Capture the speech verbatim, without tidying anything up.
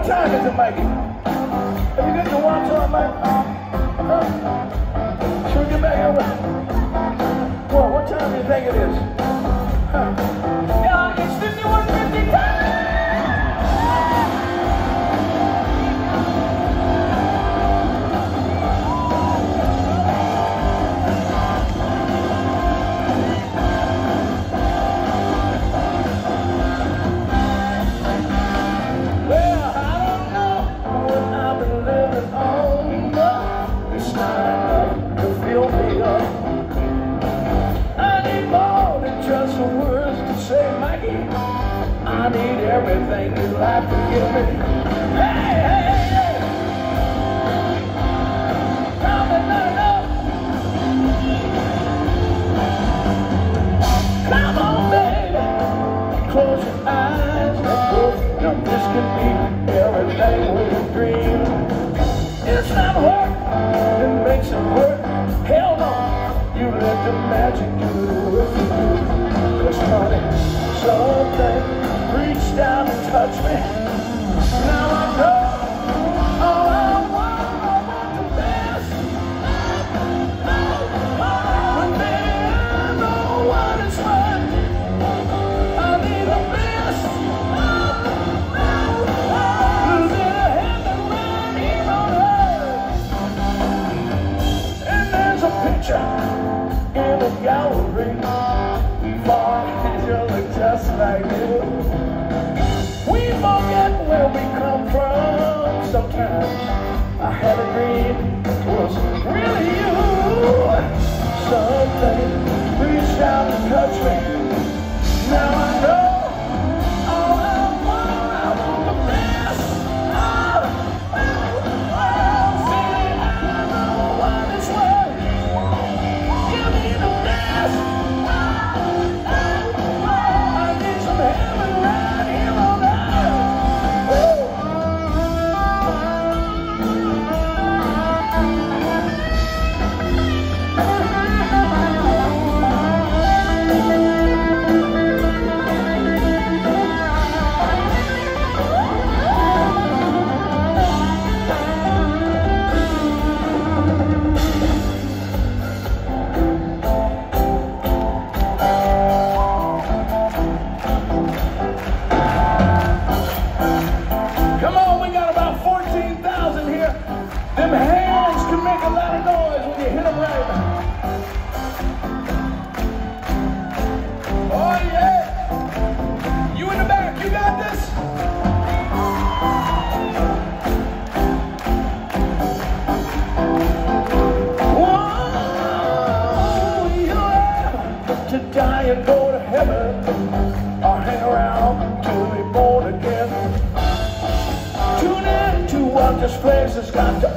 time is it, Mikey? Have you got your watch on, Mike? Huh? Should we get back over? Well, what time do you think it is? Huh? Yeah, it's fifty-one fifty time! I need everything in life to give me. Hey, hey, hey, hey! Now that not enough. Come on, baby. Close your eyes and look. Now this can be everything we dream. It's not work that makes it work. Hell no. You let the magic do what you do. 'Cause honey, something reach down and touch me. Now I know all I want, I want the best. But baby, I know what it's like. I need the best. Losing a heaven right here on earth. And there's a picture in a gallery. Far you look just like you. We forget where we come from. Sometimes I had a dream it was really you. Something reached out and touched me. Now I know all I want, I want the best. Oh, oh, oh, baby, I know what it's worth. Give me the best. And go to heaven or hang around till we born again. Tune in to what this place has got to